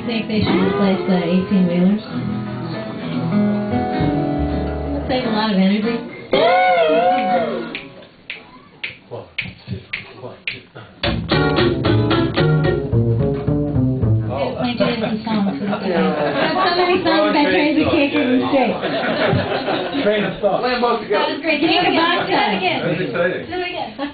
think they should replace the 18-wheelers? Save a lot of energy. Songs. I have so many songs about trains that can't get in the street. Train of thought. That was great. Can you go back to that again? That was exciting. Do it again.